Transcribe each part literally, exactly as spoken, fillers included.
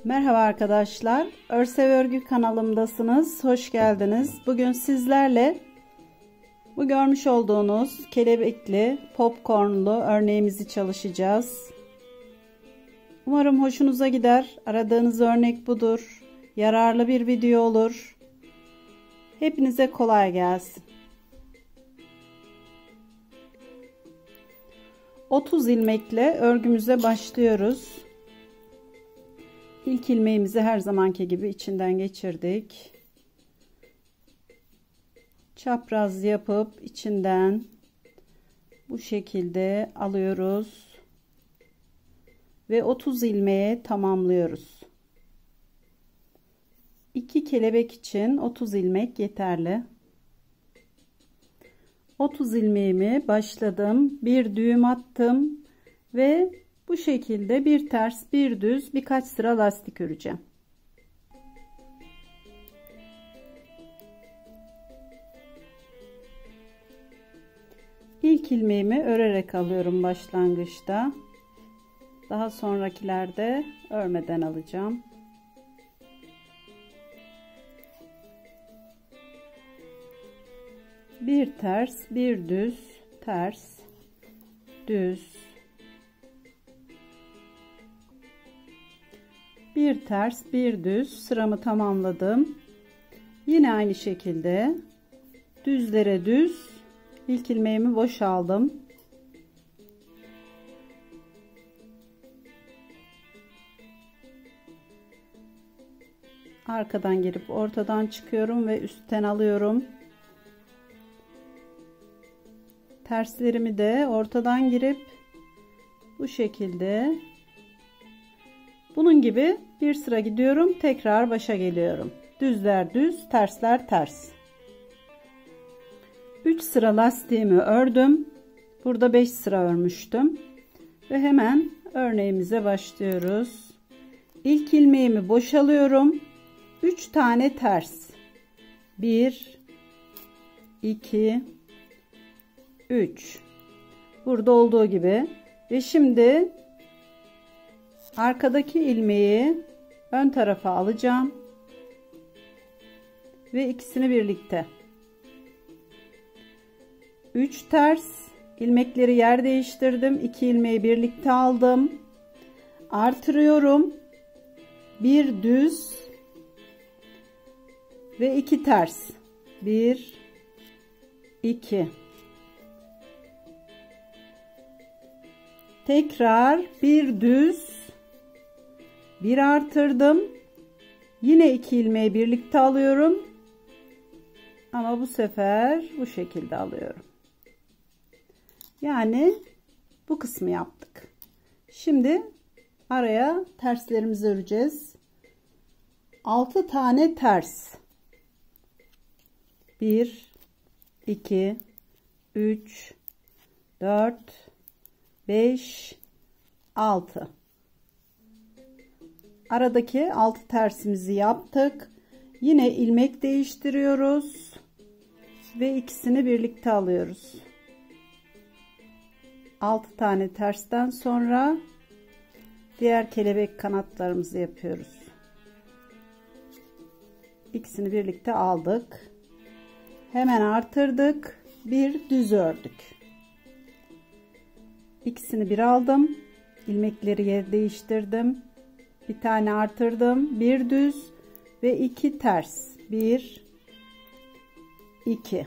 Merhaba arkadaşlar, Örsev Örgü kanalımdasınız. Hoş geldiniz. Bugün sizlerle bu görmüş olduğunuz kelebekli, popcornlu örneğimizi çalışacağız. Umarım hoşunuza gider. Aradığınız örnek budur. Yararlı bir video olur. Hepinize kolay gelsin. otuz ilmekle örgümüze başlıyoruz. İlk ilmeğimizi her zamanki gibi içinden geçirdik. Çapraz yapıp içinden bu şekilde alıyoruz ve otuz ilmeğe tamamlıyoruz. iki kelebek için otuz ilmek yeterli. otuz ilmeğimi başladım, bir düğüm attım ve bu şekilde bir ters bir düz birkaç sıra lastik öreceğim. İlk ilmeğimi örerek alıyorum başlangıçta. Daha sonrakilerde örmeden alacağım. Bir ters, bir düz, ters, düz, bir ters, bir düz sıramı tamamladım. Yine aynı şekilde düzlere düz ilk ilmeğimi boşaldım. Arkadan girip ortadan çıkıyorum ve üstten alıyorum. Terslerimi de ortadan girip bu şekilde bunun gibi bir sıra gidiyorum, tekrar başa geliyorum. Düzler düz, tersler ters. üç sıra lastiğimi ördüm. Burada beş sıra örmüştüm ve hemen örneğimize başlıyoruz. İlk ilmeğimi boşalıyorum. üç tane ters. bir iki üç. Burada olduğu gibi ve şimdi arkadaki ilmeği ön tarafa alacağım ve ikisini birlikte üç ters ilmekleri yer değiştirdim, iki ilmeği birlikte aldım, artırıyorum, bir düz ve iki ters, bir iki, tekrar bir düz, bir artırdım, yine iki ilmeği birlikte alıyorum ama bu sefer bu şekilde alıyorum. Yani bu kısmı yaptık. Şimdi araya terslerimizi öreceğiz. altı tane ters. bir iki üç dört beş altı. Aradaki altı tersimizi yaptık. Yine ilmek değiştiriyoruz ve ikisini birlikte alıyoruz. altı tane tersten sonra diğer kelebek kanatlarımızı yapıyoruz. İkisini birlikte aldık. Hemen artırdık. Bir düz ördük. İkisini bir aldım. İlmekleri yer değiştirdim. Bir tane artırdım. Bir düz ve iki ters. Bir iki.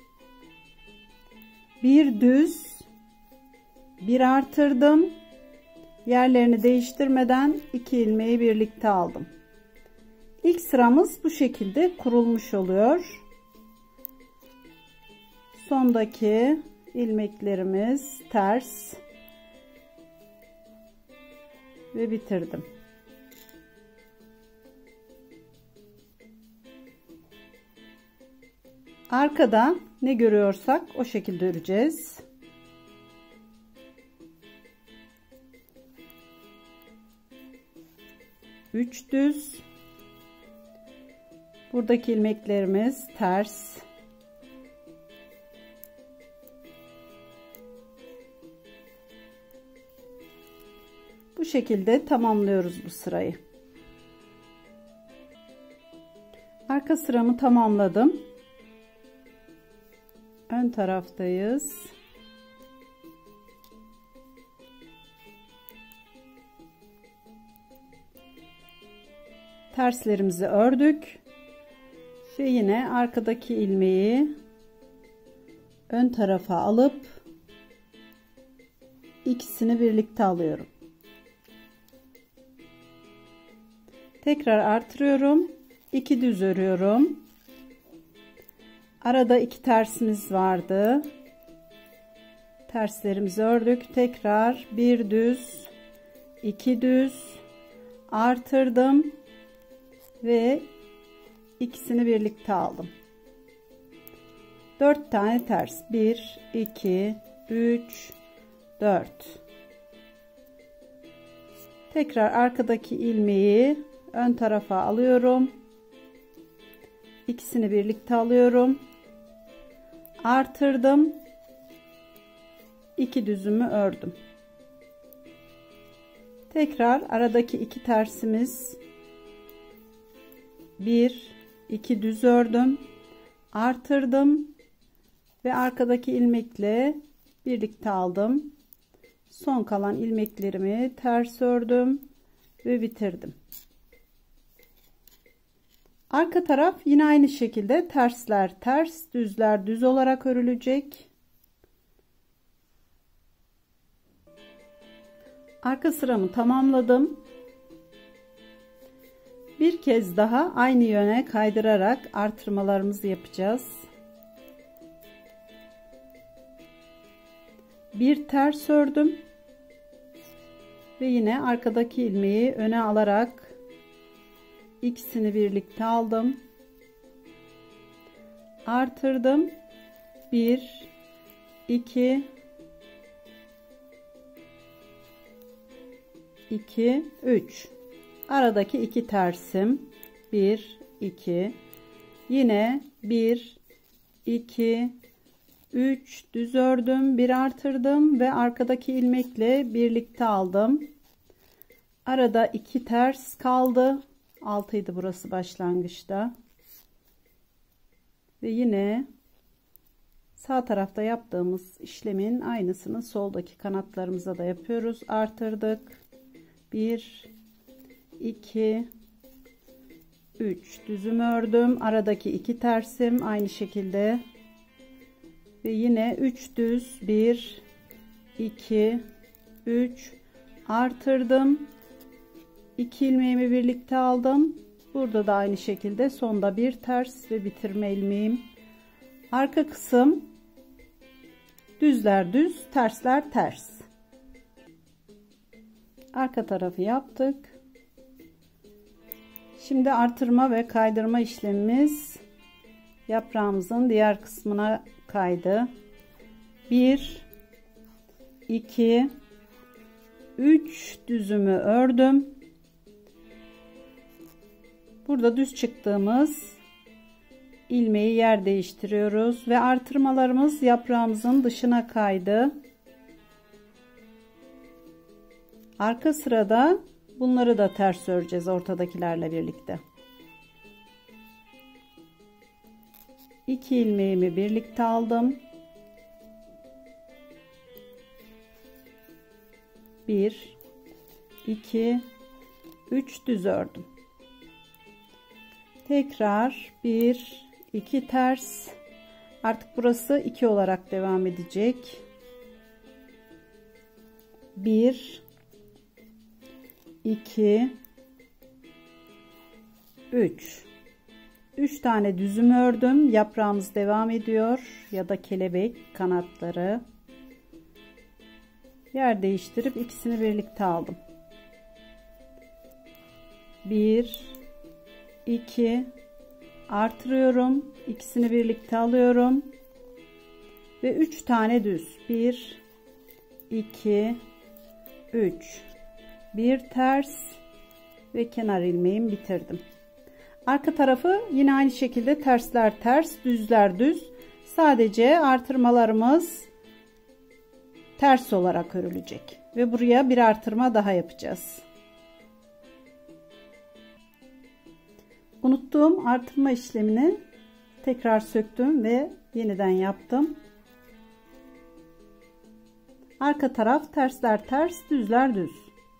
Bir düz, bir artırdım. Yerlerini değiştirmeden iki ilmeği birlikte aldım. İlk sıramız bu şekilde kurulmuş oluyor. Sondaki ilmeklerimiz ters ve bitirdim. Arkada ne görüyorsak o şekilde öreceğiz. üç düz. Buradaki ilmeklerimiz ters. Bu şekilde tamamlıyoruz bu sırayı. Arka sıramı tamamladım. Ön taraftayız. Terslerimizi ördük ve yine arkadaki ilmeği ön tarafa alıp ikisini birlikte alıyorum. Tekrar artırıyorum. iki düz örüyorum. Arada iki tersimiz vardı. Terslerimizi ördük. Tekrar bir düz, iki düz artırdım ve ikisini birlikte aldım. dört tane ters. bir, iki, üç, dört. Tekrar arkadaki ilmeği ön tarafa alıyorum. İkisini birlikte alıyorum. Artırdım. iki düzümü ördüm. Tekrar aradaki iki tersimiz bir, iki düz ördüm. Artırdım ve arkadaki ilmekle birlikte aldım. Son kalan ilmeklerimi ters ördüm ve bitirdim. Arka taraf yine aynı şekilde tersler ters, düzler düz olarak örülecek. Arka sıramı tamamladım. Bir kez daha aynı yöne kaydırarak artırmalarımızı yapacağız. Bir ters ördüm ve yine arkadaki ilmeği öne alarak ikisini birlikte aldım. Artırdım. bir, iki, iki, üç. Aradaki iki tersim. bir, iki. Yine bir, iki, üç düz ördüm. bir artırdım ve arkadaki ilmekle birlikte aldım. Arada iki ters kaldı. altıydı burası başlangıçta. Ve yine sağ tarafta yaptığımız işlemin aynısını soldaki kanatlarımıza da yapıyoruz. Artırdık. bir, iki, üç düzüm ördüm. Aradaki iki tersim aynı şekilde. Ve yine üç düz bir, iki, üç artırdım. iki ilmeğimi birlikte aldım. Burada da aynı şekilde sonda bir ters ve bitirme ilmeğim. Arka kısım düzler düz, tersler ters. Arka tarafı yaptık. Şimdi artırma ve kaydırma işlemimiz yaprağımızın diğer kısmına kaydı. bir, iki, üç düzümü ördüm. Burada düz çıktığımız ilmeği yer değiştiriyoruz ve artırmalarımız yaprağımızın dışına kaydı. Arka sırada bunları da ters öreceğiz ortadakilerle birlikte. iki ilmeğimi birlikte aldım. bir, iki, üç düz ördüm. Tekrar bir, iki ters. Artık burası iki olarak devam edecek. bir, iki, üç. üç tane düzüm ördüm. Yaprağımız devam ediyor ya da kelebek kanatları. Yer değiştirip ikisini birlikte aldım. bir, iki artırıyorum. İkisini birlikte alıyorum. Ve üç tane düz. bir, iki, üç. Bir ters ve kenar ilmeğimi bitirdim. Arka tarafı yine aynı şekilde tersler ters, düzler düz. Sadece artırmalarımız ters olarak örülecek. Ve buraya bir artırma daha yapacağız. Unuttuğum artırma işlemini tekrar söktüm ve yeniden yaptım. Arka taraf tersler ters, düzler düz.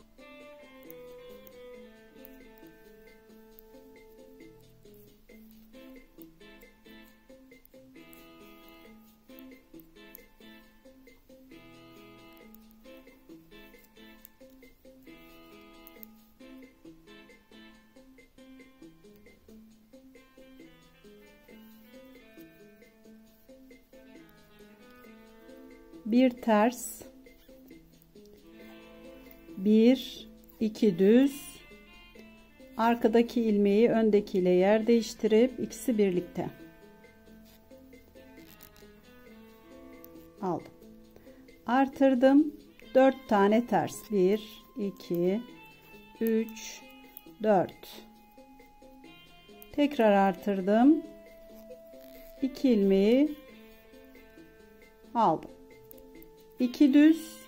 Bir ters, bir iki düz, arkadaki ilmeği öndekiyle yer değiştirip ikisi birlikte aldım, artırdım. Dört tane ters, bir iki üç dört, tekrar artırdım, iki ilmeği aldım, iki düz,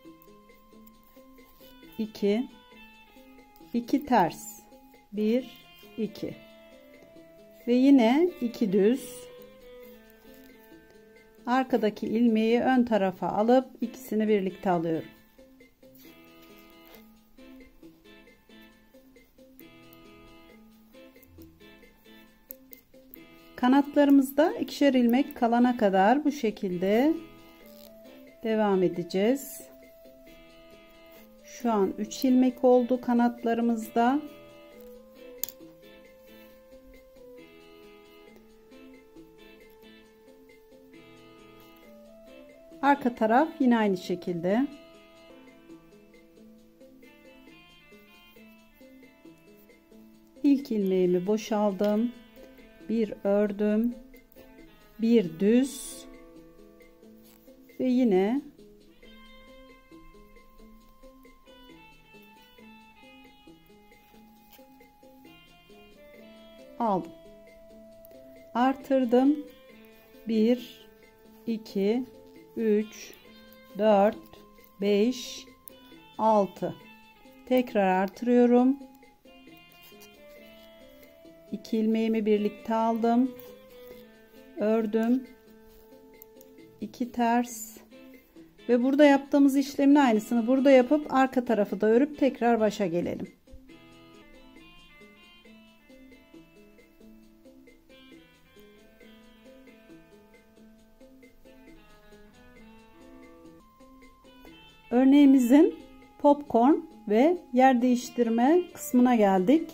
iki iki ters, bir iki ve yine iki düz, arkadaki ilmeği ön tarafa alıp ikisini birlikte alıyorum. Kanatlarımızda ikişer ilmek kalana kadar bu şekilde devam edeceğiz. Şu an üç ilmek oldu kanatlarımızda. Arka taraf yine aynı şekilde. İlk ilmeğimi boşaldım. Bir ördüm. Bir düz. Ve yine aldım. Artırdım. bir iki üç dört beş altı, tekrar artırıyorum. iki ilmeğimi birlikte aldım, ördüm, iki ters ve burada yaptığımız işlemin aynısını burada yapıp arka tarafı da örüp tekrar başa gelelim. Örneğimizin popcorn ve yer değiştirme kısmına geldik.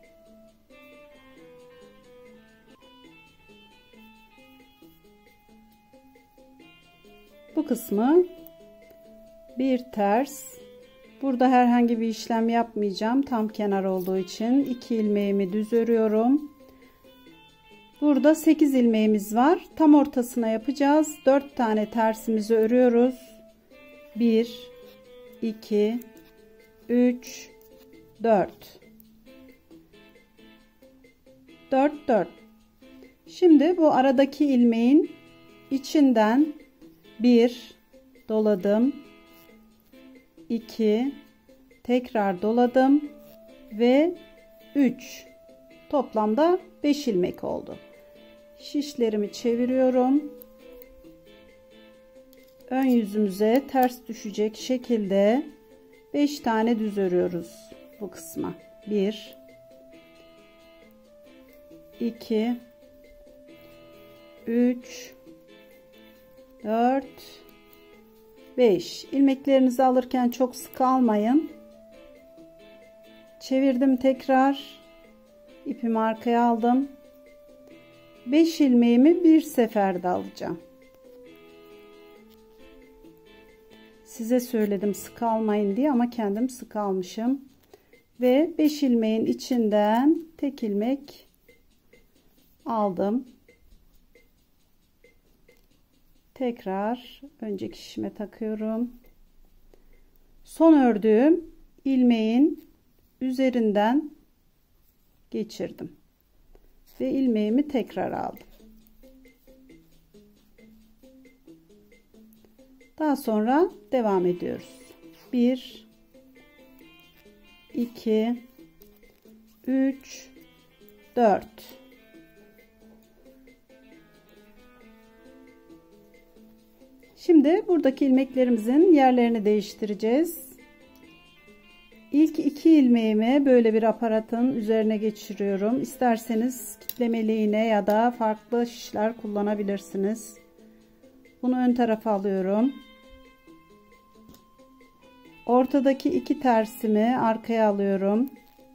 Bu kısmı bir ters. Burada herhangi bir işlem yapmayacağım. Tam kenar olduğu için iki ilmeğimi düz örüyorum. Burada sekiz ilmeğimiz var. Tam ortasına yapacağız. dört tane tersimizi örüyoruz. bir iki üç dört dört dört. Şimdi bu aradaki ilmeğin içinden bir doladım, iki tekrar doladım ve üç, toplamda beş ilmek oldu. Şişlerimi çeviriyorum. Ön yüzümüze ters düşecek şekilde beş tane düz örüyoruz bu kısma. bir iki üç dört beş. ilmeklerinizi alırken çok sık almayın. Çevirdim, tekrar ipimi arkaya aldım. beş ilmeğimi bir seferde alacağım. Size söyledim sık almayın diye ama kendim sık almışım. Ve beş ilmeğin içinden tek ilmek aldım. Tekrar önceki şişime takıyorum. Son ördüğüm ilmeğin üzerinden geçirdim. Ve ilmeğimi tekrar aldım. Daha sonra devam ediyoruz. bir iki üç dört. Şimdi buradaki ilmeklerimizin yerlerini değiştireceğiz. İlk iki ilmeğimi böyle bir aparatın üzerine geçiriyorum. İsterseniz kitlemeli iğne ya da farklı şişler kullanabilirsiniz. Bunu ön tarafa alıyorum. Ortadaki iki tersimi arkaya alıyorum.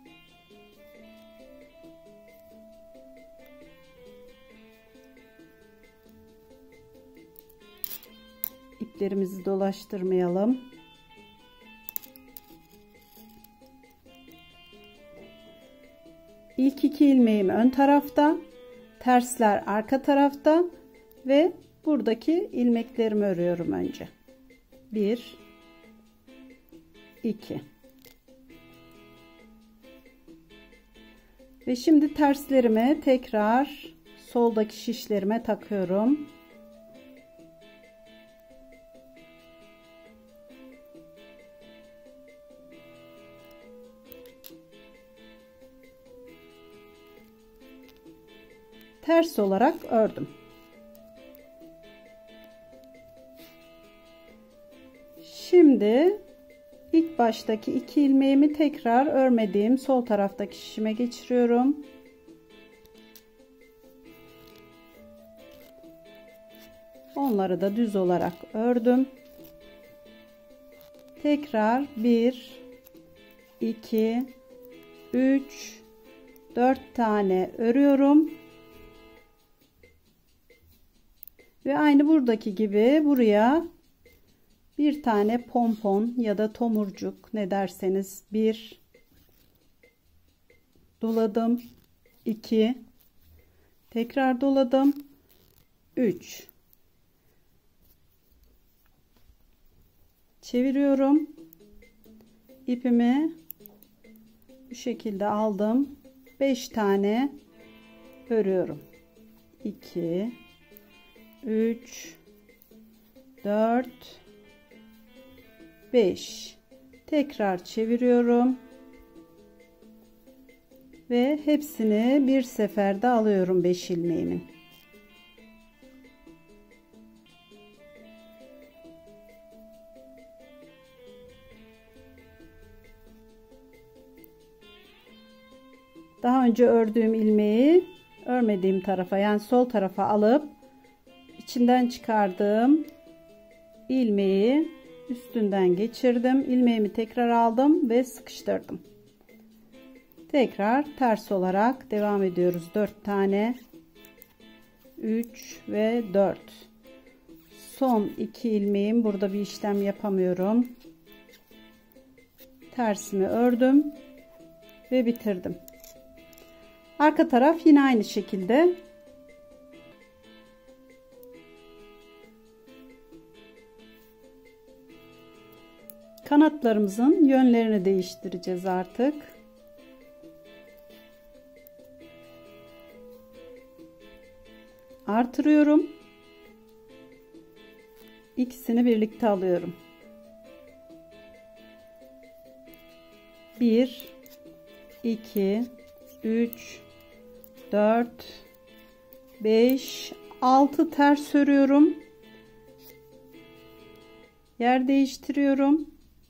İplerimizi dolaştırmayalım. İlk iki ilmeğim ön tarafta, tersler arka tarafta ve buradaki ilmeklerimi örüyorum önce. bir iki. Ve şimdi terslerimi tekrar soldaki şişlerime takıyorum. Ters olarak ördüm. Şimdi ilk baştaki iki ilmeğimi tekrar örmediğim sol taraftaki şişime geçiriyorum. Onları da düz olarak ördüm. Tekrar bir iki üç dört tane örüyorum. Ve aynı buradaki gibi buraya bir tane pompon ya da tomurcuk ne derseniz bir doladım, iki tekrar doladım, üç çeviriyorum. İpimi bu şekilde aldım. beş tane örüyorum. iki üç dört beş tekrar çeviriyorum ve hepsini bir seferde alıyorum beş ilmeğimin. Daha önce ördüğüm ilmeği örmediğim tarafa yani sol tarafa alıp içinden çıkardığım ilmeği üstünden geçirdim. İlmeğimi tekrar aldım ve sıkıştırdım. Tekrar ters olarak devam ediyoruz. dört tane, üç ve dört. Son iki ilmeğim, burada bir işlem yapamıyorum. Tersimi ördüm ve bitirdim. Arka taraf yine aynı şekilde. Kanatlarımızın yönlerini değiştireceğiz artık. Artırıyorum. İkisini birlikte alıyorum. bir iki üç dört beş altı ters örüyorum. Yer değiştiriyorum.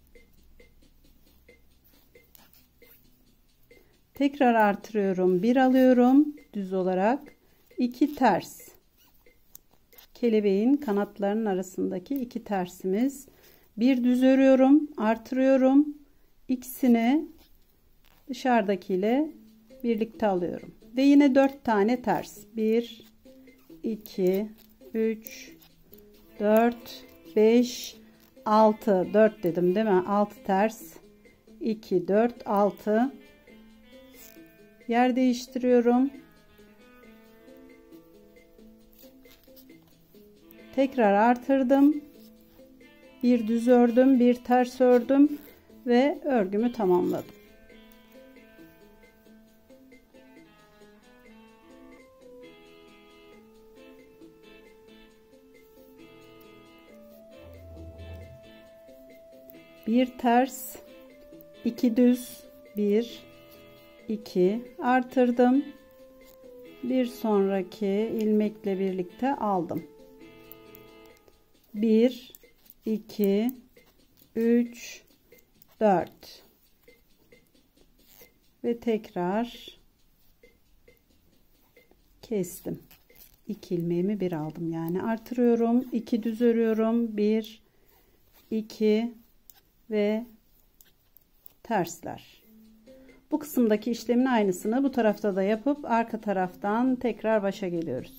Tekrar artırıyorum. bir alıyorum düz olarak. iki ters. Kelebeğin kanatlarının arasındaki iki tersimiz. Bir düz örüyorum, artırıyorum. İkisini dışarıdakiyle birlikte alıyorum. Ve yine dört tane ters. bir iki üç dört beş altı. dört dedim değil mi? altı ters. iki dört altı. Yer değiştiriyorum. Tekrar artırdım. Bir düz ördüm, bir ters ördüm ve örgümü tamamladım. Bir ters, iki düz, bir iki artırdım, bir sonraki ilmekle birlikte aldım. bir iki üç dört ve tekrar kestim. iki ilmeğimi bir aldım, yani artırıyorum, iki düz örüyorum, bir iki ve tersler. Bu kısımdaki işlemin aynısını bu tarafta da yapıp arka taraftan tekrar başa geliyoruz.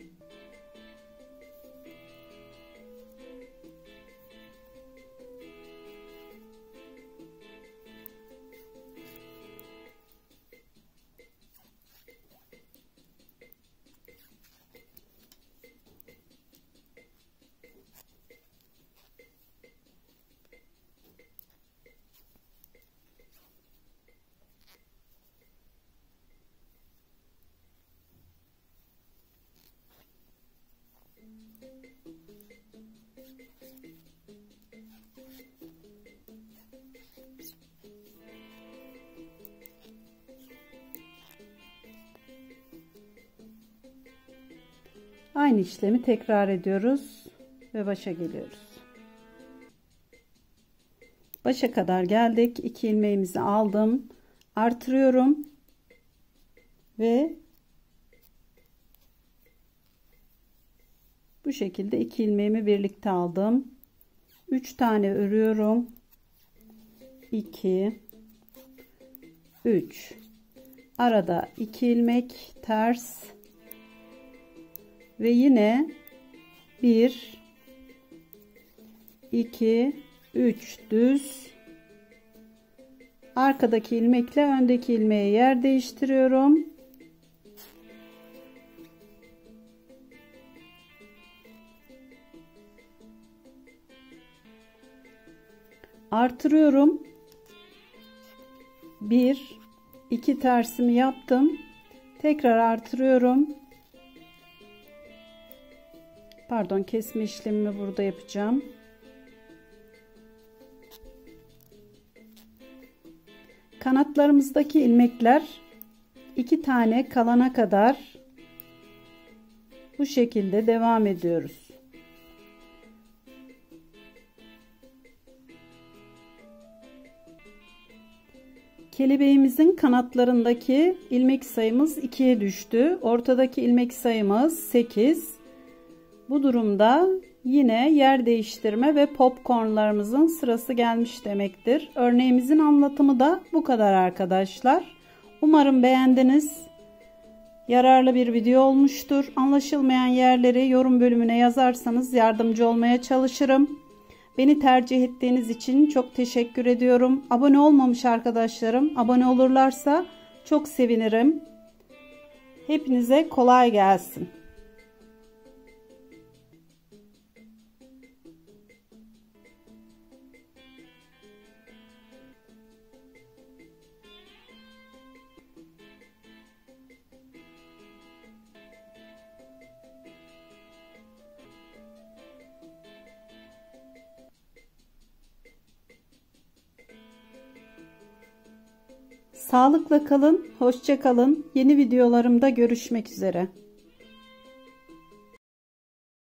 Aynı işlemi tekrar ediyoruz ve başa geliyoruz. Başa kadar geldik. iki ilmeğimizi aldım. Artırıyorum ve bu şekilde iki ilmeğimi birlikte aldım. üç tane örüyorum. iki üç. Arada iki ilmek ters ve yine bir iki üç düz. Arkadaki ilmekle öndeki ilmeğe yer değiştiriyorum. Artırıyorum. bir iki tersimi yaptım. Tekrar artırıyorum. Pardon, kesme işlemimi burada yapacağım. Kanatlarımızdaki ilmekler iki tane kalana kadar bu şekilde devam ediyoruz. Kelebeğimizin kanatlarındaki ilmek sayımız ikiye düştü. Ortadaki ilmek sayımız sekiz. Bu durumda yine yer değiştirme ve popcornlarımızın sırası gelmiş demektir. Örneğimizin anlatımı da bu kadar arkadaşlar. Umarım beğendiniz. Yararlı bir video olmuştur. Anlaşılmayan yerleri yorum bölümüne yazarsanız yardımcı olmaya çalışırım. Beni tercih ettiğiniz için çok teşekkür ediyorum. Abone olmamış arkadaşlarım abone olurlarsa çok sevinirim. Hepinize kolay gelsin. Sağlıkla kalın, hoşça kalın. Yeni videolarımda görüşmek üzere.